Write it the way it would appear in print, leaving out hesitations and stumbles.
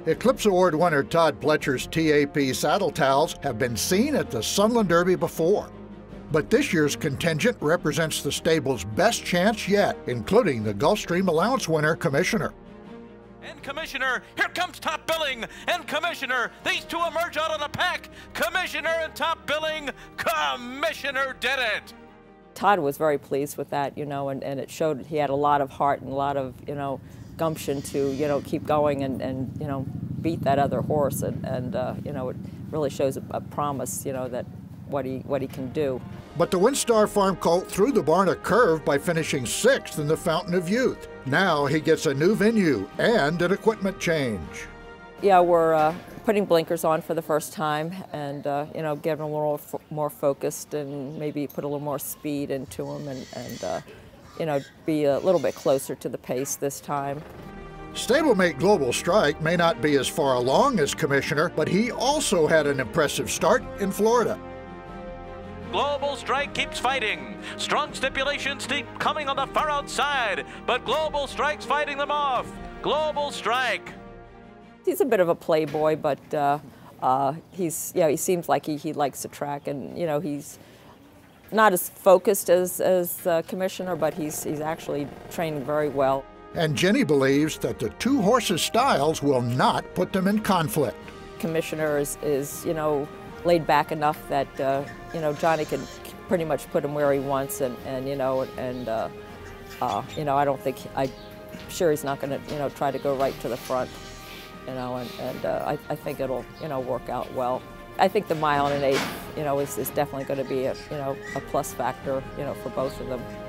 Eclipse Award winner Todd Pletcher's TAP saddle towels have been seen at the Sunland Derby before. But this year's contingent represents the stable's best chance yet, including the Gulfstream Allowance winner, Commissioner. And Commissioner, here comes Top Billing, and Commissioner, these two emerge out of the pack. Commissioner and Top Billing, Commissioner did it. Todd was very pleased with that, and it showed he had a lot of heart and a lot of, gumption to, keep going and beat that other horse, and it really shows a promise, that what he can do. But the WinStar Farm colt threw the barn a curve by finishing 6th in the Fountain of Youth. Now he gets a new venue and an equipment change. Yeah, we're putting blinkers on for the first time, and getting a little more focused, and maybe put a little more speed into him, and be a little bit closer to the pace this time. Stablemate Global Strike may not be as far along as Commissioner, but he also had an impressive start in Florida. Global Strike keeps fighting. Strong stipulations keep coming on the far outside, but Global Strike's fighting them off. Global Strike. He's a bit of a playboy, but he seems like he likes the track, and he's not as focused as Commissioner, but he's actually training very well. And Jenny believes that the two horses' styles will not put them in conflict. Commissioner is laid back enough that Johnny can pretty much put him where he wants, and I don't think I'm sure he's not going to try to go right to the front, I think it'll work out well. I think the 1 1/8 is definitely going to be a plus factor for both of them.